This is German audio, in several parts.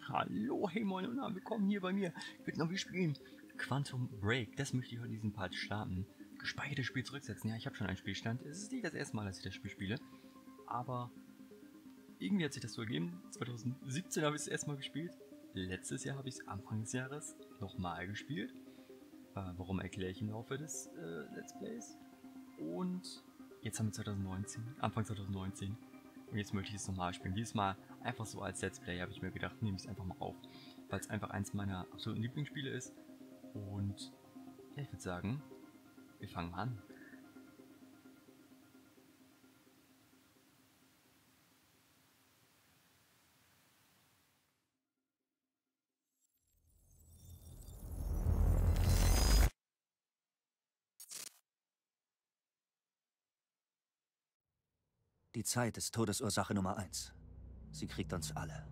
Hallo, hey moin und willkommen hier bei mir. Ich würde noch wie spielen. Quantum Break, das möchte ich heute in diesem Part starten. Gespeichertes Spiel zurücksetzen. Ja, ich habe schon einen Spielstand. Es ist nicht das erste Mal, dass ich das Spiel spiele. Aber irgendwie hat sich das so ergeben. 2017 habe ich es erstmal gespielt. Letztes Jahr habe ich es Anfang des Jahres nochmal gespielt. Warum erkläre ich im Laufe des Let's Plays. Und jetzt haben wir 2019, Anfang 2019. Und jetzt möchte ich es nochmal spielen. Diesmal einfach so als Let's Play habe ich mir gedacht, nehme ich es einfach mal auf. Weil es einfach eins meiner absoluten Lieblingsspiele ist. Und ja, ich würde sagen, wir fangen an. Die Zeit ist Todesursache Nummer 1. Sie kriegt uns alle.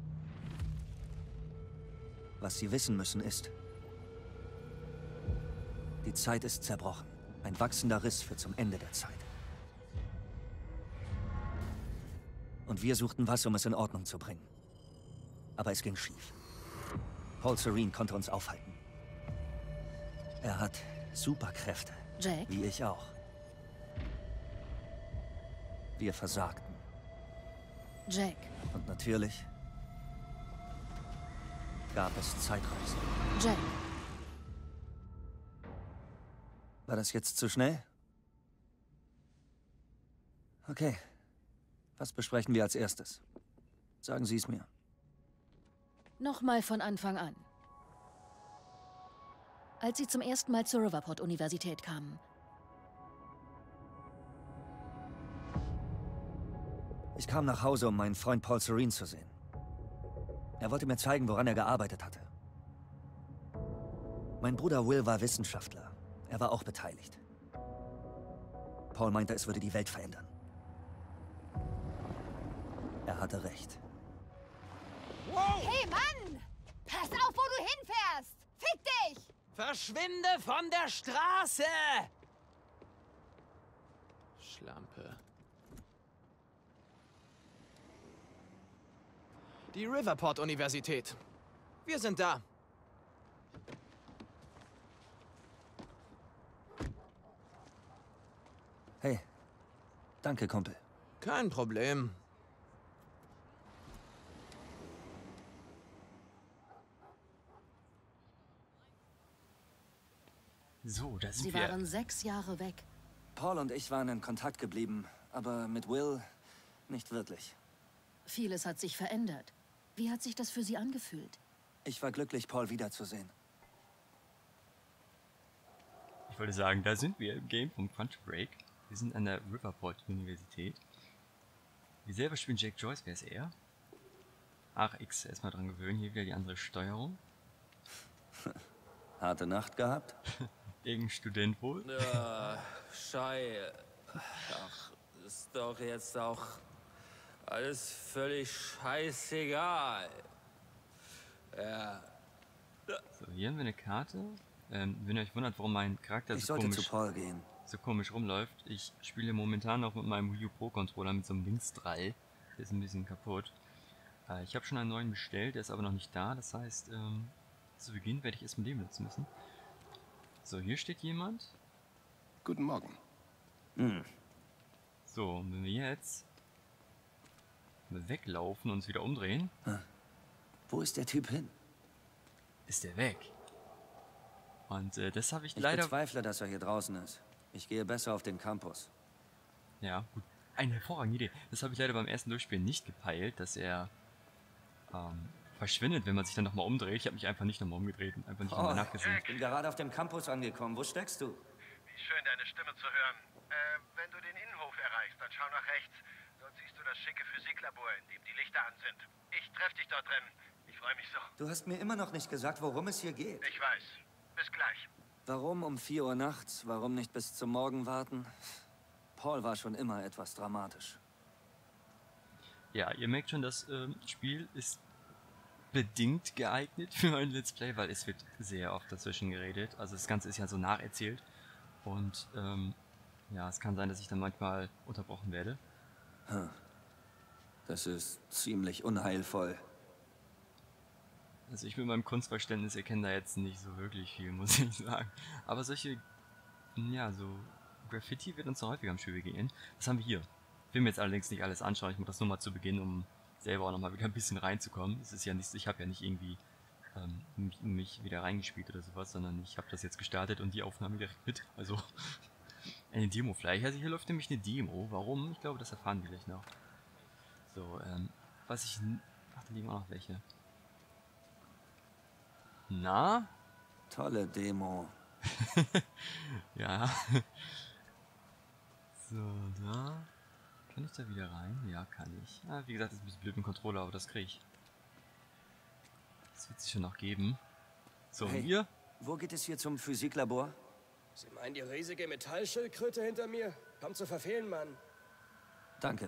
Was Sie wissen müssen ist, die Zeit ist zerbrochen. Ein wachsender Riss führt zum Ende der Zeit. Und wir suchten was, um es in Ordnung zu bringen. Aber es ging schief. Paul Serene konnte uns aufhalten. Er hat Superkräfte. Jack? Wie ich auch. Wir versagten. Jack. Und natürlich gab es Zeitreisen. Jack. War das jetzt zu schnell? Okay. Was besprechen wir als erstes? Sagen Sie es mir. Nochmal von Anfang an. Als Sie zum ersten Mal zur Riverport-Universität kamen. Ich kam nach Hause, um meinen Freund Paul Serene zu sehen. Er wollte mir zeigen, woran er gearbeitet hatte. Mein Bruder Will war Wissenschaftler. Er war auch beteiligt. Paul meinte, es würde die Welt verändern. Er hatte recht. Wow. Hey, Mann! Pass auf, wo du hinfährst! Fick dich! Verschwinde von der Straße! Schlampe. Die Riverport-Universität. Wir sind da. Hey. Danke, Kumpel. Kein Problem. So, da sind Sie wir. waren 6 Jahre weg. Paul und ich waren in Kontakt geblieben, aber mit Will nicht wirklich. Vieles hat sich verändert. Wie hat sich das für Sie angefühlt? Ich war glücklich, Paul wiederzusehen. Ich wollte sagen, da sind wir im Game vom Quantum Break. Wir sind an der Riverport Universität. Wir selber spielen Jack Joyce, wer ist er? Ach, X, erstmal dran gewöhnen, hier wieder die andere Steuerung. Harte Nacht gehabt? Irgendein Student wohl. Schei. Ach, ist doch jetzt auch alles völlig scheißegal. Ja. So, hier haben wir eine Karte. Wenn ihr euch wundert, warum mein Charakter Ich so sollte zu Paul gehen. komisch rumläuft, ich spiele momentan noch mit meinem Wii U Pro Controller mit so einem Linksdrall. Der ist ein bisschen kaputt. Ich habe schon einen neuen bestellt, der ist aber noch nicht da. Das heißt, zu Beginn werde ich es mit dem nutzen müssen. So, hier steht jemand. Guten Morgen. So, und wenn wir jetzt weglaufen und uns wieder umdrehen, Wo ist der Typ hin? ist der weg. Und das habe ich Ich leider... bezweifle, dass er hier draußen ist. Ich gehe besser auf den Campus. Ja, gut. Eine hervorragende Idee. Das habe ich leider beim ersten Durchspielen nicht gepeilt, dass er verschwindet, wenn man sich dann nochmal umdreht. Ich habe mich einfach nicht nochmal umgedreht und einfach nicht nochmal nachgesehen. Ich bin gerade auf dem Campus angekommen. Wo steckst du? Wie schön, deine Stimme zu hören. Wenn du den Innenhof erreichst, dann schau nach rechts. Dort siehst du das schicke Physiklabor, in dem die Lichter an sind. Ich treffe dich dort drin. Ich freue mich so. Du hast mir immer noch nicht gesagt, worum es hier geht. Ich weiß. Bis gleich. Warum um 4 Uhr nachts? Warum nicht bis zum Morgen warten? Paul war schon immer etwas dramatisch. Ja, ihr merkt schon, das Spiel ist bedingt geeignet für ein Let's Play, weil es wird sehr oft dazwischen geredet. Also das Ganze ist ja so nacherzählt. Und ja, es kann sein, dass ich dann manchmal unterbrochen werde. Das ist ziemlich unheilvoll. Also ich mit meinem Kunstverständnis erkenne da jetzt nicht so wirklich viel, muss ich sagen. Aber solche, ja, so Graffiti wird uns noch häufiger am Spiel begegnen. Was haben wir hier? Ich will mir jetzt allerdings nicht alles anschauen, ich mache das nur mal zu Beginn, um selber auch nochmal wieder ein bisschen reinzukommen. Es ist ja nicht, ich habe ja nicht irgendwie mich wieder reingespielt oder sowas, sondern ich habe das jetzt gestartet und die Aufnahme direkt mit. Also eine Demo vielleicht. Also hier läuft nämlich eine Demo. Warum? Ich glaube, das erfahren wir gleich noch. So, was ich... Ach, da liegen auch noch welche. Na? Tolle Demo. Ja. So, da. Kann ich da wieder rein? Ja, kann ich. Ja, wie gesagt, das ist ein bisschen blöd mit dem Controller, aber das kriege ich. Das wird sich schon noch geben. So, Hey, hier. wo geht es hier zum Physiklabor? Sie meinen die riesige Metallschildkröte hinter mir? Kaum zu verfehlen, Mann. Danke.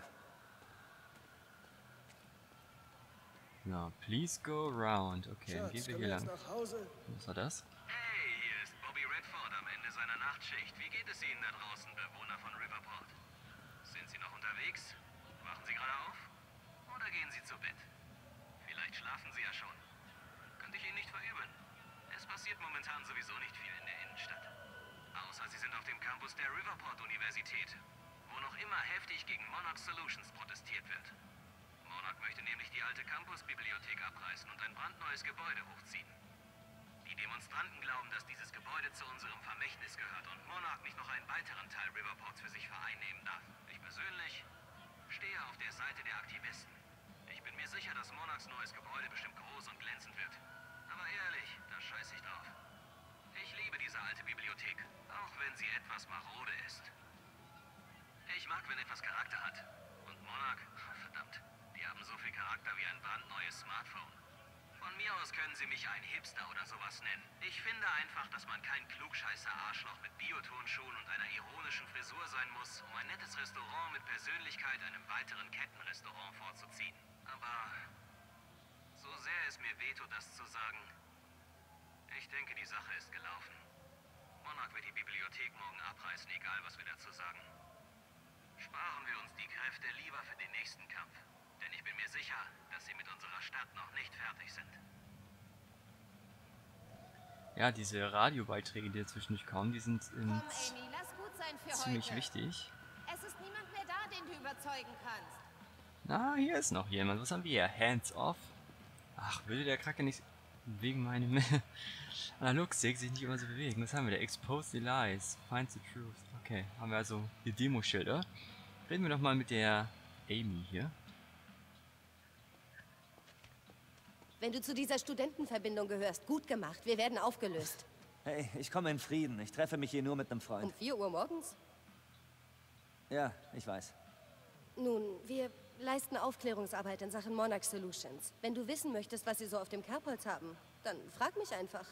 Ja, please go round. Okay, dann gehen wir hier lang. Nach Hause? Was war das? Hey, hier ist Bobby Redford am Ende seiner Nachtschicht. Wie geht es Ihnen da draußen, Bewohner von Riverport? Sind Sie noch unterwegs? Wachen Sie gerade auf? Oder gehen Sie zu Bett? Vielleicht schlafen Sie ja schon. Könnte ich Ihnen nicht verübeln. Es passiert momentan sowieso nicht viel in der Innenstadt. Außer Sie sind auf dem Campus der Riverport-Universität, wo noch immer heftig gegen Monarch Solutions protestiert wird. Monarch möchte nämlich die alte Campusbibliothek abreißen und ein brandneues Gebäude hochziehen. Die Demonstranten glauben, dass dieses Gebäude zu unserem Vermächtnis gehört und Monarch nicht noch einen weiteren Teil Riverports für sich vereinnehmen darf. Ich persönlich stehe auf der Seite der Aktivisten. Ich bin mir sicher, dass Monarchs neues Gebäude bestimmt groß und glänzend wird. Aber ehrlich, da scheiß ich drauf. Ich liebe diese alte Bibliothek, auch wenn sie etwas marode ist. Ich mag, wenn etwas Charakter hat. Und Monarch, verdammt, die haben so viel Charakter wie ein brandneues Smartphone. Von mir aus können sie mich einen Hipster oder sowas nennen. Ich finde einfach, dass man kein klugscheißer Arschloch mit Biotonschuhen und einer ironischen Frisur sein muss, um ein nettes Restaurant mit Persönlichkeit einem weiteren Kettenrestaurant vorzuziehen. Aber so sehr es mir wehtut, das zu sagen, ich denke, die Sache ist gelaufen. Monarch wird die Bibliothek morgen abreißen, egal was wir dazu sagen. Sparen wir uns die Kräfte lieber für den nächsten Kampf. Denn ich bin mir sicher, dass sie mit unserer Stadt noch nicht fertig sind. Ja, diese Radiobeiträge, die dazwischendurch kommen, die sind Komm, Amy, lass gut sein für ziemlich heute. wichtig. Es ist niemand mehr da, den du überzeugen kannst. Na, hier ist noch jemand. Was haben wir hier? Hands off. Ach, würde der Krake nicht wegen meinem Analogstick sich nicht immer so bewegen? Was haben wir da? Expose the lies. Find the truth. Okay, haben wir also die Demo-Schilder. Reden wir doch mal mit der Amy hier. Wenn du zu dieser Studentenverbindung gehörst, gut gemacht. Wir werden aufgelöst. Hey, ich komme in Frieden. Ich treffe mich hier nur mit einem Um Freund. 4 Uhr morgens? Ja, ich weiß. Nun, wir leisten Aufklärungsarbeit in Sachen Monarch Solutions. Wenn du wissen möchtest, was sie so auf dem Kerbholz haben, dann frag mich einfach.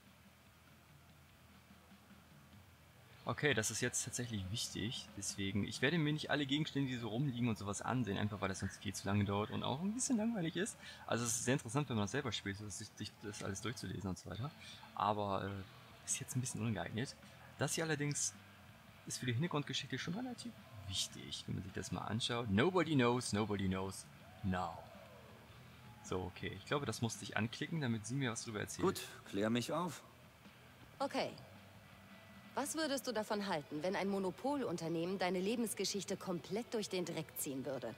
Okay, das ist jetzt tatsächlich wichtig. Deswegen, ich werde mir nicht alle Gegenstände, die so rumliegen und sowas ansehen, einfach weil das sonst viel zu lange dauert und auch ein bisschen langweilig ist. Also es ist sehr interessant, wenn man das selber spielt, sich das alles durchzulesen und so weiter. Aber ist jetzt ein bisschen ungeeignet. Das hier allerdings ist für die Hintergrundgeschichte schon relativ wichtig, wenn man sich das mal anschaut. Nobody knows now. So, okay. Ich glaube, das musste ich anklicken, damit sie mir was drüber erzählt. Gut, klär mich auf. Okay. Was würdest du davon halten, wenn ein Monopolunternehmen deine Lebensgeschichte komplett durch den Dreck ziehen würde?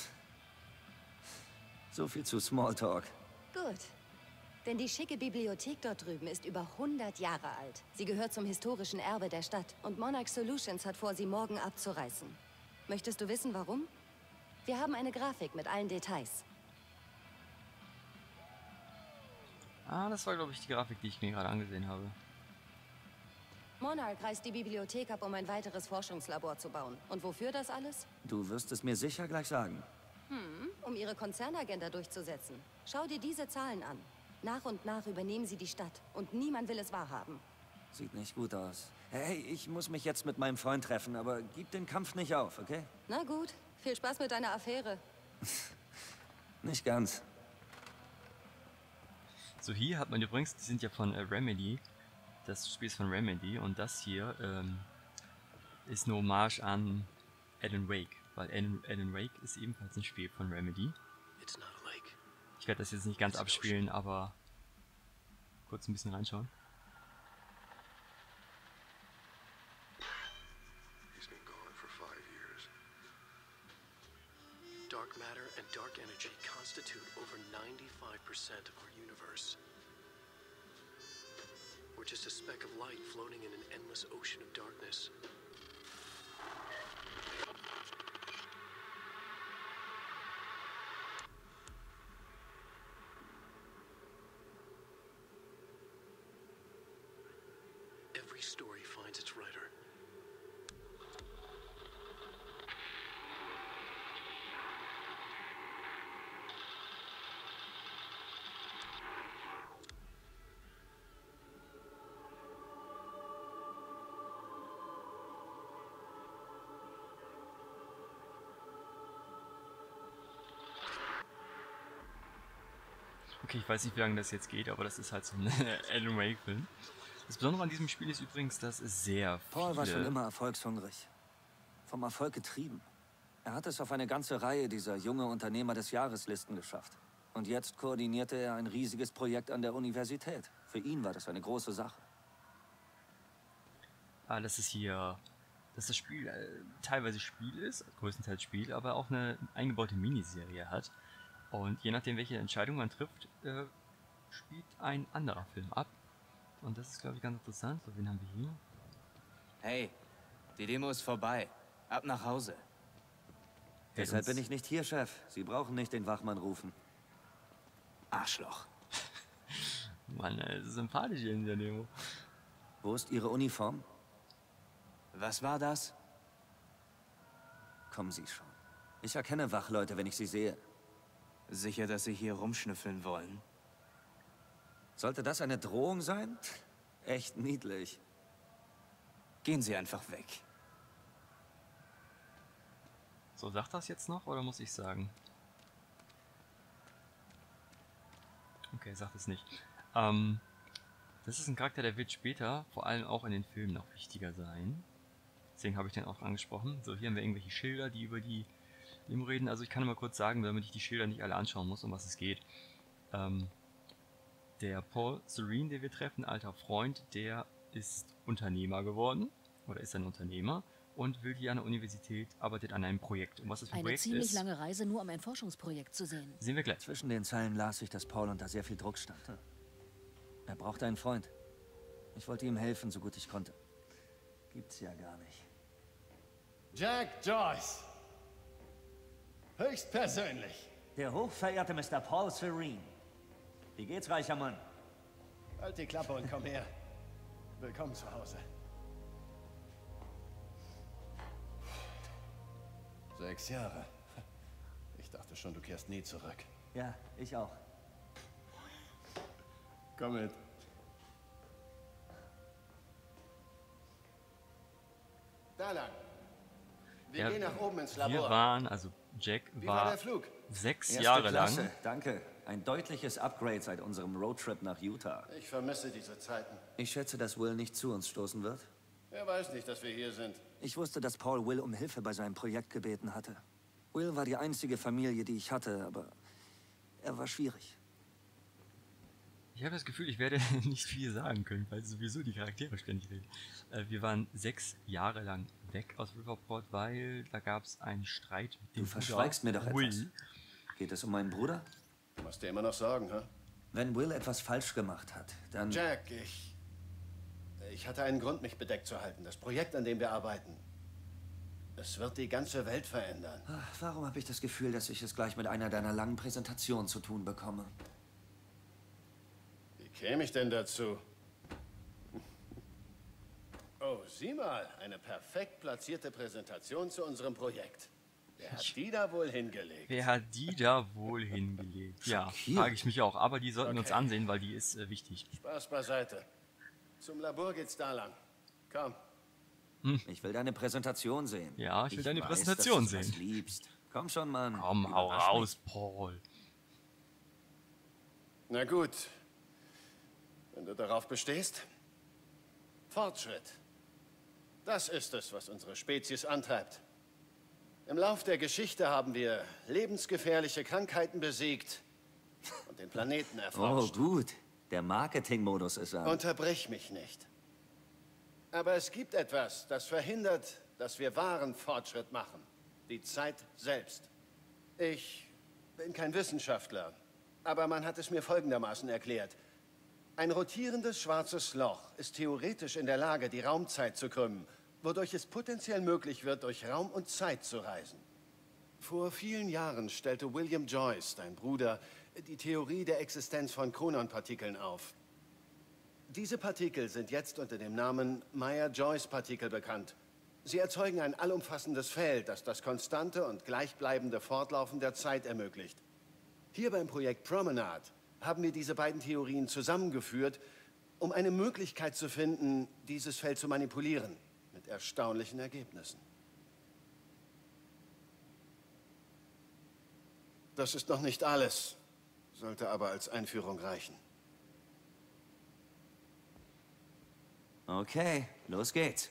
So viel zu Smalltalk. Gut. Denn die schicke Bibliothek dort drüben ist über 100 Jahre alt. Sie gehört zum historischen Erbe der Stadt. Und Monarch Solutions hat vor, sie morgen abzureißen. Möchtest du wissen, warum? Wir haben eine Grafik mit allen Details. Ah, das war, glaube ich, die Grafik, die ich mir gerade angesehen habe. Monarch reißt die Bibliothek ab, um ein weiteres Forschungslabor zu bauen. Und wofür das alles? Du wirst es mir sicher gleich sagen. Um ihre Konzernagenda durchzusetzen. Schau dir diese Zahlen an. Nach und nach übernehmen sie die Stadt. Und niemand will es wahrhaben. Sieht nicht gut aus. Hey, ich muss mich jetzt mit meinem Freund treffen, aber gib den Kampf nicht auf, okay? Na gut, viel Spaß mit deiner Affäre. Nicht ganz. So, hier hat man übrigens, die sind ja von Remedy. Das Spiel ist von Remedy und das hier ist eine Hommage an Alan Wake, weil Alan Wake ist ebenfalls ein Spiel von Remedy. Ich werde das jetzt nicht ganz abspielen, aber kurz ein bisschen reinschauen. Dark matter and dark energy constitute over 95% of our universe. We're just a speck of light floating in an endless ocean of darkness. Every story finds its writer. Okay, ich weiß nicht, wie lange das jetzt geht, aber das ist halt so ein Alan Wake-Film. Das Besondere an diesem Spiel ist übrigens, dass es sehr viele... Paul war schon immer erfolgshungrig. Vom Erfolg getrieben. Er hat es auf eine ganze Reihe dieser junge Unternehmer des Jahreslisten geschafft. Und jetzt koordinierte er ein riesiges Projekt an der Universität. Für ihn war das eine große Sache. Das ist hier... Dass das Spiel teilweise Spiel ist, größtenteils Spiel, aber auch eine eingebaute Miniserie hat. Und je nachdem, welche Entscheidung man trifft, spielt ein anderer Film ab. Und das ist, glaube ich, ganz interessant. So, wen haben wir hier? Hey, die Demo ist vorbei. Ab nach Hause. Deshalb bin ich nicht hier, Chef. Sie brauchen nicht den Wachmann rufen. Arschloch. Mann, sympathisch hier in der Demo. Wo ist Ihre Uniform? Was war das? Kommen Sie schon. Ich erkenne Wachleute, wenn ich sie sehe. Sicher, dass Sie hier rumschnüffeln wollen? Sollte das eine Drohung sein? Echt niedlich. Gehen Sie einfach weg. So, sagt das jetzt noch, oder muss ich sagen? Okay, sagt es nicht. Das ist ein Charakter, der wird später, vor allem auch in den Filmen, noch wichtiger sein. Deswegen habe ich den auch angesprochen. So, hier haben wir irgendwelche Schilder, die über die Demo reden. Also ich kann mal kurz sagen, damit ich die Schilder nicht alle anschauen muss, um was es geht. Der Paul Serene, den wir treffen, alter Freund, der ist Unternehmer geworden. Oder ist ein Unternehmer. Und will hier an der Universität, arbeitet an einem Projekt. Und was das für ein Projekt ist... Eine ziemlich lange Reise, nur um ein Forschungsprojekt zu sehen. Sehen wir gleich. Zwischen den Zeilen las ich, dass Paul unter sehr viel Druck stand. Er brauchte einen Freund. Ich wollte ihm helfen, so gut ich konnte. Gibt's ja gar nicht. Jack Joyce. Höchstpersönlich. Der hochverehrte Mr. Paul Serene. Wie geht's, reicher Mann? Halt die Klappe und komm her. Willkommen zu Hause. 6 Jahre. Ich dachte schon, du kehrst nie zurück. Ja, ich auch. Komm mit. Da lang. Wir gehen nach oben ins Labor. Wir waren, also Jack war der Flug? 6 Erste Jahre Klasse. lang. Danke. Ein deutliches Upgrade seit unserem Roadtrip nach Utah. Ich vermisse diese Zeiten. Ich schätze, dass Will nicht zu uns stoßen wird. Er weiß nicht, dass wir hier sind. Ich wusste, dass Paul Will um Hilfe bei seinem Projekt gebeten hatte. Will war die einzige Familie, die ich hatte, aber er war schwierig. Ich habe das Gefühl, ich werde nicht viel sagen können, weil sowieso die Charaktere ständig reden. Wir waren 6 Jahre lang weg aus Riverport, weil da gab es einen Streit mit dem Du verschweigst mir doch Will. etwas. Geht es um meinen Bruder? Musst du immer noch sagen, hä? Wenn Will etwas falsch gemacht hat, dann... Jack, ich hatte einen Grund, mich bedeckt zu halten. Das Projekt, an dem wir arbeiten. Es wird die ganze Welt verändern. Warum habe ich das Gefühl, dass ich es gleich mit einer deiner langen Präsentationen zu tun bekomme? Wie käme ich denn dazu? Oh, sieh mal, eine perfekt platzierte Präsentation zu unserem Projekt. Wer hat die da wohl hingelegt? Wer hat die da wohl hingelegt? Ja, frage ich mich auch. Aber die sollten wir uns ansehen, weil die ist wichtig. Spaß beiseite. Zum Labor geht's da lang. Komm. Ich will deine Präsentation sehen. Ja, ich will deine Präsentation sehen. Dass du das liebst. Komm schon, Mann. Komm, hau raus, Paul. Na gut. Wenn du darauf bestehst. Fortschritt. Das ist es, was unsere Spezies antreibt. Im Lauf der Geschichte haben wir lebensgefährliche Krankheiten besiegt und den Planeten erforscht. Oh, gut. Der Marketingmodus ist an. Unterbrich mich nicht. Aber es gibt etwas, das verhindert, dass wir wahren Fortschritt machen. Die Zeit selbst. Ich bin kein Wissenschaftler, aber man hat es mir folgendermaßen erklärt. Ein rotierendes schwarzes Loch ist theoretisch in der Lage, die Raumzeit zu krümmen, wodurch es potenziell möglich wird, durch Raum und Zeit zu reisen. Vor vielen Jahren stellte William Joyce, dein Bruder, die Theorie der Existenz von Chrononpartikeln auf. Diese Partikel sind jetzt unter dem Namen Meyer-Joyce-Partikel bekannt. Sie erzeugen ein allumfassendes Feld, das das konstante und gleichbleibende Fortlaufen der Zeit ermöglicht. Hier beim Projekt Promenade haben wir diese beiden Theorien zusammengeführt, um eine Möglichkeit zu finden, dieses Feld zu manipulieren, mit erstaunlichen Ergebnissen. Das ist noch nicht alles, sollte aber als Einführung reichen. Okay, los geht's.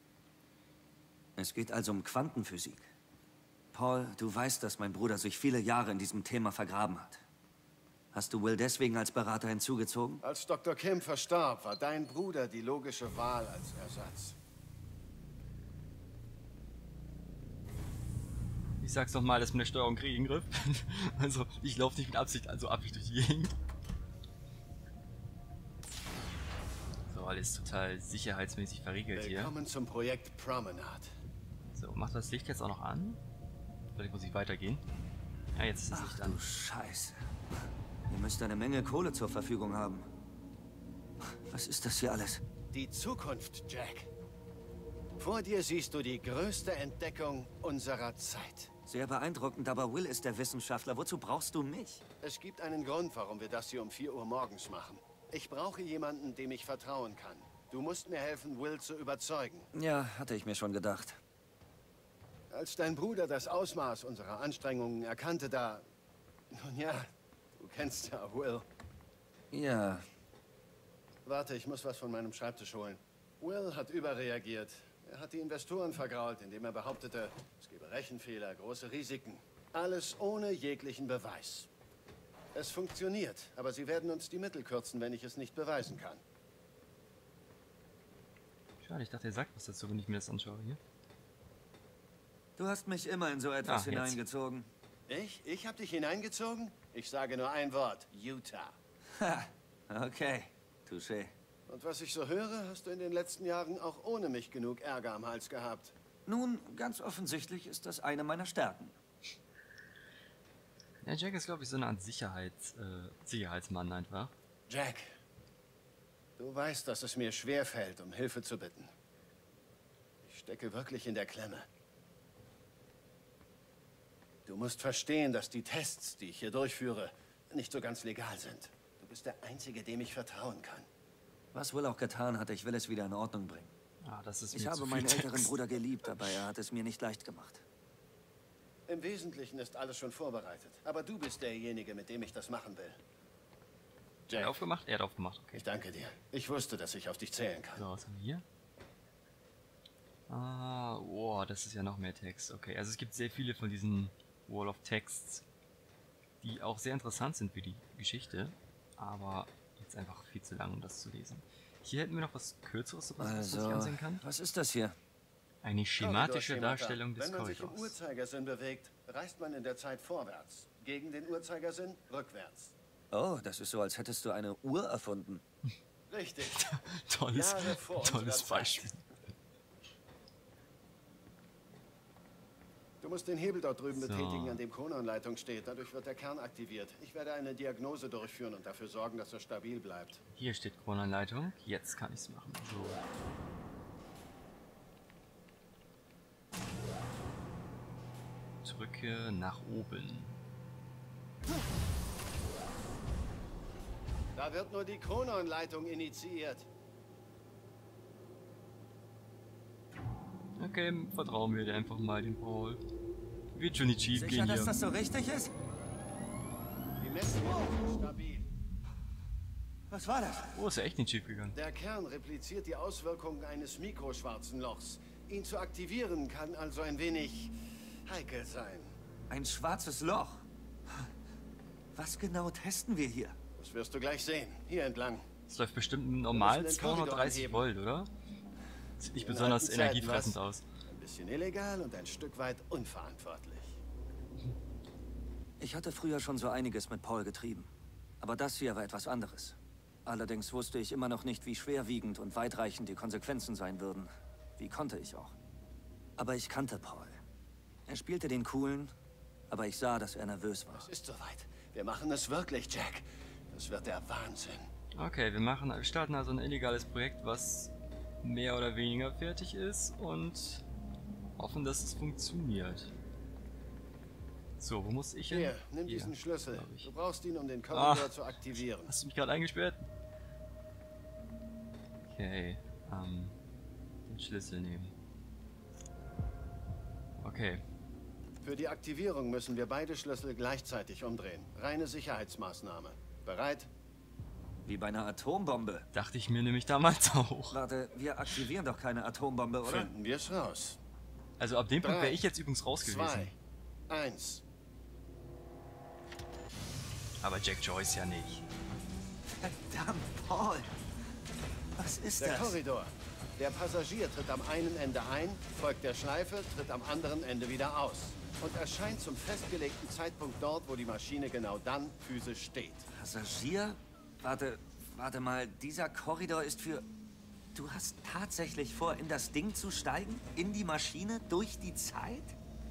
Es geht also um Quantenphysik. Paul, du weißt, dass mein Bruder sich viele Jahre in diesem Thema vergraben hat. Hast du Will deswegen als Berater hinzugezogen? Als Dr. Kim verstarb, war dein Bruder die logische Wahl als Ersatz. Ich sag's doch mal, dass mit der Steuerung krieg in den Griff. Also, ich laufe nicht mit Absicht, also Absicht durch die Gegend. So, alles total sicherheitsmäßig verriegelt hier. Willkommen zum Projekt Promenade. So, macht das Licht jetzt auch noch an? Vielleicht muss ich weitergehen. Ja, jetzt ist das Licht an. Du Scheiße. Ihr müsst eine Menge Kohle zur Verfügung haben. Was ist das hier alles? Die Zukunft, Jack. Vor dir siehst du die größte Entdeckung unserer Zeit. Sehr beeindruckend, aber Will ist der Wissenschaftler. Wozu brauchst du mich? Es gibt einen Grund, warum wir das hier um 4 Uhr morgens machen. Ich brauche jemanden, dem ich vertrauen kann. Du musst mir helfen, Will zu überzeugen. Ja, hatte ich mir schon gedacht. Als dein Bruder das Ausmaß unserer Anstrengungen erkannte, da... Nun ja, du kennst ja Will. Ja. Warte, ich muss was von meinem Schreibtisch holen. Will hat überreagiert. Er hat die Investoren vergrault, indem er behauptete, es gebe Rechenfehler, große Risiken. Alles ohne jeglichen Beweis. Es funktioniert, aber sie werden uns die Mittel kürzen, wenn ich es nicht beweisen kann. Schade, ich dachte, er sagt was dazu, wenn ich mir das anschaue hier. Du hast mich immer in so etwas hineingezogen. Ich hab dich hineingezogen? Ich sage nur ein Wort. Utah. Ha, okay. Touché. Und was ich so höre, hast du in den letzten Jahren auch ohne mich genug Ärger am Hals gehabt. Nun, ganz offensichtlich ist das eine meiner Stärken. Ja, Jack ist, glaube ich, so eine Art Sicherheitsmann einfach. Jack, du weißt, dass es mir schwerfällt, um Hilfe zu bitten. Ich stecke wirklich in der Klemme. Du musst verstehen, dass die Tests, die ich hier durchführe, nicht so ganz legal sind. Du bist der Einzige, dem ich vertrauen kann. Was Will auch getan hat, ich will es wieder in Ordnung bringen. Ah, das ist ich habe meinen älteren Bruder geliebt, aber er hat es mir nicht leicht gemacht. Im Wesentlichen ist alles schon vorbereitet. Aber du bist derjenige, mit dem ich das machen will. Jack. Er hat aufgemacht? Er hat aufgemacht, okay. Ich danke dir. Ich wusste, dass ich auf dich zählen kann. So, was haben wir hier? Ah, wow, das ist ja noch mehr Text. Okay, also es gibt sehr viele von diesen Wall of Texts, die auch sehr interessant sind für die Geschichte, aber jetzt einfach viel zu lang, um das zu lesen. Hier hätten wir noch was Kürzeres, was ich ansehen kann. Was ist das hier? Eine schematische Darstellung des Korridors. Wenn man sich im Uhrzeigersinn bewegt, reist man in der Zeit vorwärts. Gegen den Uhrzeigersinn rückwärts. Oh, das ist so, als hättest du eine Uhr erfunden. Richtig. tolles Beispiel. Du musst den Hebel dort drüben betätigen, an dem Chrononleitung steht. Dadurch wird der Kern aktiviert. Ich werde eine Diagnose durchführen und dafür sorgen, dass er stabil bleibt. Hier steht Chrononleitung. Jetzt kann ich es machen. So. Drücke nach oben. Da wird nur die Chrononleitung initiiert. Okay, vertrauen wir dir einfach mal, dem Paul. Wird schon nicht schief gehen hier. Sicher, dass das so richtig ist? Die Messwerte sind stabil. Was war das? Oh, ist ja echt nicht schief gegangen. Der Kern repliziert die Auswirkungen eines mikroschwarzen Lochs. Ihn zu aktivieren kann also ein wenig heikel sein. Ein schwarzes Loch? Was genau testen wir hier? Das wirst du gleich sehen. Hier entlang. Es läuft bestimmt normal Wir müssen den Korridor 230 anheben. Volt, oder? Sieht nicht In besonders alten Zeiten energiefressend was. aus. Ein bisschen illegal und ein Stück weit unverantwortlich. Ich hatte früher schon so einiges mit Paul getrieben. Aber das hier war etwas anderes. Allerdings wusste ich immer noch nicht, wie schwerwiegend und weitreichend die Konsequenzen sein würden. Wie konnte ich auch? Aber ich kannte Paul. Er spielte den Coolen, aber ich sah, dass er nervös war. Es ist soweit. Wir machen es wirklich, Jack. Das wird der Wahnsinn. Okay, wir starten also ein illegales Projekt, was mehr oder weniger fertig ist und hoffen, dass es funktioniert. So, wo muss ich hin? Hier, nimm Hier, diesen Schlüssel. glaub ich. Du brauchst ihn, um den Korridor zu aktivieren. Hast du mich gerade eingesperrt? Okay, den Schlüssel nehmen. Okay. Für die Aktivierung müssen wir beide Schlüssel gleichzeitig umdrehen. Reine Sicherheitsmaßnahme. Bereit? Wie bei einer Atombombe. Dachte ich mir nämlich damals auch. Warte, wir aktivieren doch keine Atombombe, oder? Finden wir es raus. Also ab dem Punkt 3, wäre ich jetzt übrigens raus gewesen. 2, 1. Aber Jack Joyce ja nicht. Verdammt, Paul. Was ist Der das? Korridor. Der Passagier tritt am einen Ende ein, folgt der Schleife, tritt am anderen Ende wieder aus. Und erscheint zum festgelegten Zeitpunkt dort, wo die Maschine genau dann physisch steht. Passagier? Warte mal, dieser Korridor ist für... Du hast tatsächlich vor, in das Ding zu steigen? In die Maschine? Durch die Zeit?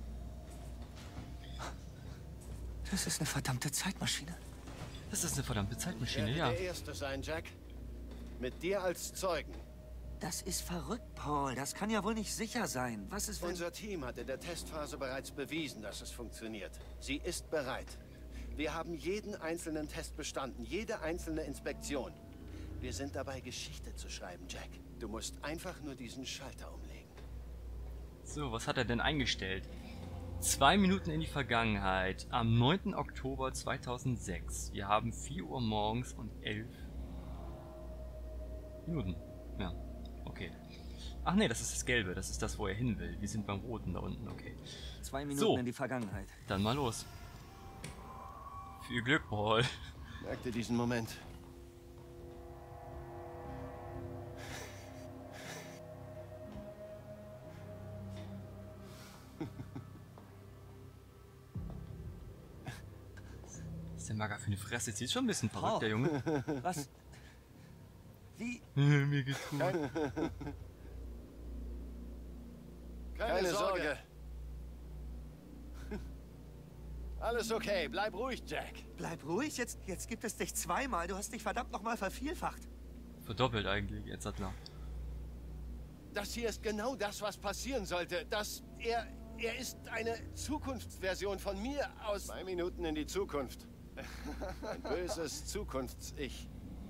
Das ist eine verdammte Zeitmaschine. Das ist eine verdammte Zeitmaschine, Ich ja. werde der Erste sein, Jack. Mit dir als Zeugen. Das ist verrückt, Paul. Das kann ja wohl nicht sicher sein. Was ist, wenn... Unser Team hat in der Testphase bereits bewiesen, dass es funktioniert. Sie ist bereit. Wir haben jeden einzelnen Test bestanden, jede einzelne Inspektion. Wir sind dabei, Geschichte zu schreiben, Jack. Du musst einfach nur diesen Schalter umlegen. So, was hat er denn eingestellt? 2 Minuten in die Vergangenheit, am 9. Oktober 2006. Wir haben 4 Uhr morgens und 11 Minuten. Ja, okay. Ach nee, das ist das Gelbe, das ist das, wo er hin will. Wir sind beim Roten da unten, okay. 2 Minuten So. in die Vergangenheit. Dann mal los. Viel Glück, Paul. Merk dir diesen Moment. Was ist der Mager für eine Fresse? Sieht schon ein bisschen verrückt, der Junge. Was? Wie? Mir geht's gut. Keine Sorge. Alles okay, bleib ruhig, Jack. Bleib ruhig, jetzt gibt es dich zweimal. Du hast dich verdammt nochmal vervielfacht. Verdoppelt eigentlich, jetzt hat er. Das hier ist genau das, was passieren sollte. Er ist eine Zukunftsversion von mir aus... 2 Minuten in die Zukunft. Ein böses Zukunfts-Ich.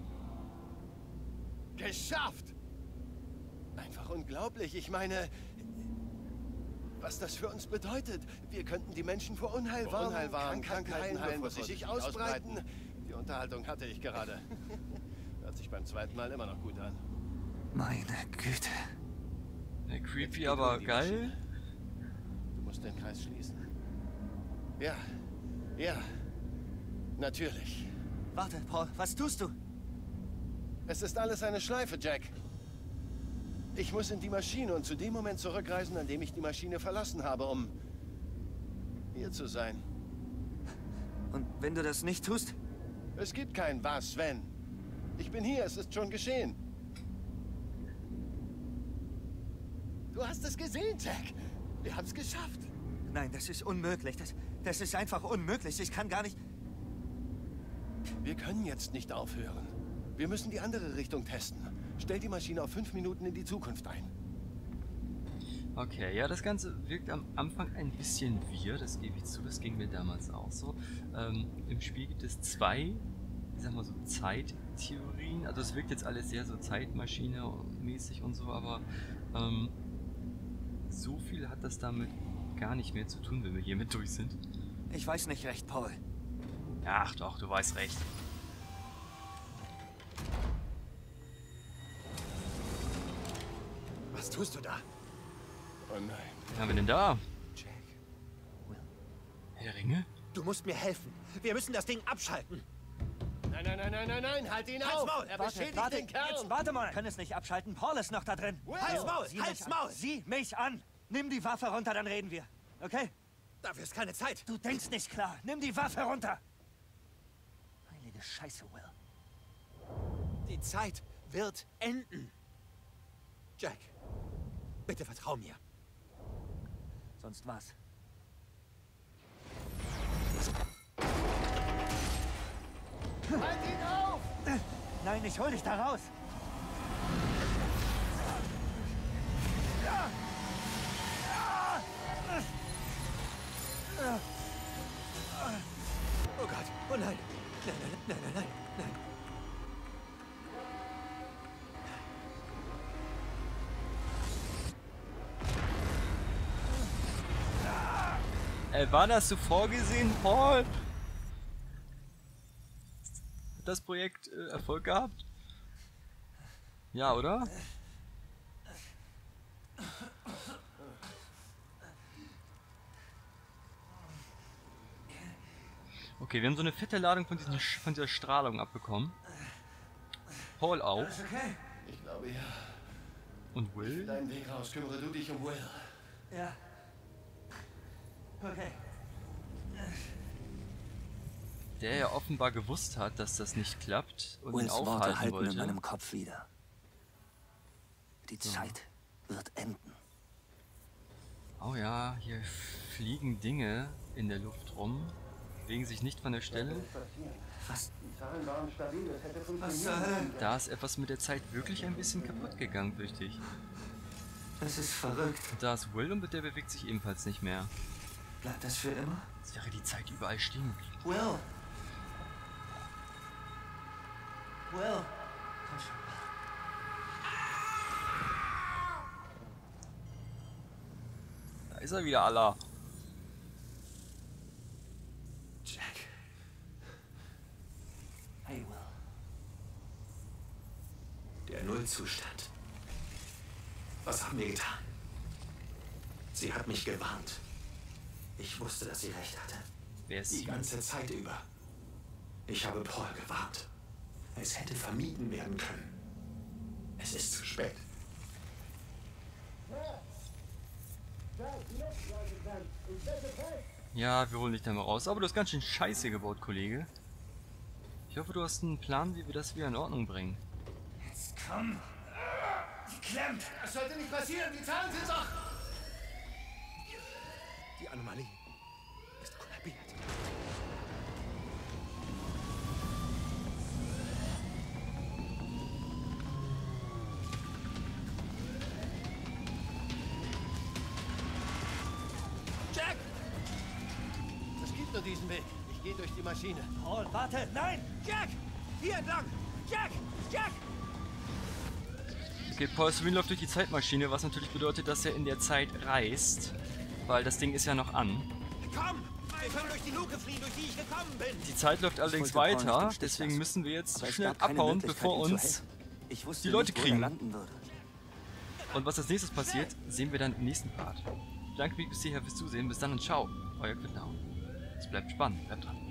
Geschafft! Einfach unglaublich. Ich meine, was das für uns bedeutet. Wir könnten die Menschen vor Unheil warnen, Krankheiten heilen, bevor sie sich ausbreiten. Die Unterhaltung hatte ich gerade. Hört sich beim zweiten Mal immer noch gut an. Meine Güte. Ja, creepy, aber geil. Du musst den Kreis schließen. Ja, natürlich. Warte, Paul, was tust du? Es ist alles eine Schleife, Jack. Ich muss in die Maschine und zu dem Moment zurückreisen, an dem ich die Maschine verlassen habe, um hier zu sein. Und wenn du das nicht tust? Es gibt kein Was, wenn. Ich bin hier, es ist schon geschehen. Du hast es gesehen, Jack. Wir haben es geschafft. Nein, das ist unmöglich. Das ist einfach unmöglich. Ich kann gar nicht... Wir können jetzt nicht aufhören. Wir müssen die andere Richtung testen. Stell die Maschine auf 5 Minuten in die Zukunft ein. Okay, ja, das Ganze wirkt am Anfang ein bisschen wirr, das gebe ich zu, das ging mir damals auch so. Im Spiel gibt es 2, ich sag mal so, Zeittheorien. Also es wirkt jetzt alles sehr so Zeitmaschine-mäßig und so, aber so viel hat das damit gar nicht mehr zu tun, wenn wir hier mit durch sind. Ich weiß nicht recht, Paul. Ach doch, du weißt recht. Was tust du da? Oh nein. Was haben wir denn da? Jack. Herr der Ringe? Du musst mir helfen. Wir müssen das Ding abschalten. Na Nein, nein, nein, nein, nein, nein, halt ihn Halt's auf! Maul! Er Warte, beschädigt warte, den Kerl! jetzt warte mal! Können es nicht abschalten, Paul ist noch da drin. Halt's Maul! Halt's Maul! Sieh mich an! Nimm die Waffe runter, dann reden wir. Okay? Dafür ist keine Zeit. Du denkst nicht klar. Nimm die Waffe runter. Heilige Scheiße, Will. Die Zeit wird enden. Jack, bitte vertrau mir. Sonst was? Halt ihn auf! Nein, ich hol dich da raus. Oh Gott, oh nein. Nein, nein, nein, nein, nein, nein. War das so vorgesehen, Paul? Hat das Projekt Erfolg gehabt? Ja, oder? Okay, wir haben so eine fette Ladung von dieser Strahlung abbekommen. Paul auch. Alles okay? Ich glaube ja. Und Will? Deinen Weg raus, kümmere du dich um Will. Ja. Okay. Der ja offenbar gewusst hat, dass das nicht klappt und ihn Wills Worte aufhalten halten wollte. in meinem Kopf wieder. Die Zeit wird enden. Oh ja, hier fliegen Dinge in der Luft rum. Bewegen sich nicht von der Stelle. Was? Die Zahlen waren stabil, es hätte Was zur Hölle? funktioniert. Da ist etwas mit der Zeit wirklich ein bisschen kaputt gegangen, fürchte ich. Das ist verrückt. Und da ist Will und mit der bewegt sich ebenfalls nicht mehr. Bleibt das für immer? Jetzt wäre die Zeit überall stehen geblieben. Will! Will! Komm schon. Da ist er wieder, Allah. Jack. Hey, Will. Der Nullzustand. Was haben wir getan? Sie hat mich gewarnt. Ich wusste, dass sie recht hatte. Wer ist Die sie? ganze Zeit über. Ich habe Paul gewarnt. Es hätte vermieden werden können. Es ist zu spät. Ja, wir holen dich da mal raus. Aber du hast ganz schön Scheiße gebaut, Kollege. Ich hoffe, du hast einen Plan, wie wir das wieder in Ordnung bringen. Jetzt komm. Klemmt. Das sollte nicht passieren, die Zahlen sind doch... Die Anomalie ist kollabiert. Jack! Es gibt nur diesen Weg. Ich gehe durch die Maschine. Paul, warte. Nein! Jack! Hier entlang! Jack! Jack! Okay, Paul Serene läuft durch die Zeitmaschine, was natürlich bedeutet, dass er in der Zeit reist. Weil das Ding ist ja noch an. Komm! Wir können durch die Luke fliehen, durch die ich gekommen bin. Die Zeit läuft allerdings wollte Paul nicht weiter, im Stich deswegen lassen. müssen wir jetzt Aber es schnell gab keine abhauen, Möglichkeit, bevor ihm zu uns helfen. Ich wusste die Leute nicht, wo er kriegen. landen würde. Und was als nächstes passiert, sehen wir dann im nächsten Part. Danke bis hierher fürs Zusehen, bis dann und ciao, euer Quidnau. Es bleibt spannend, bleibt dran.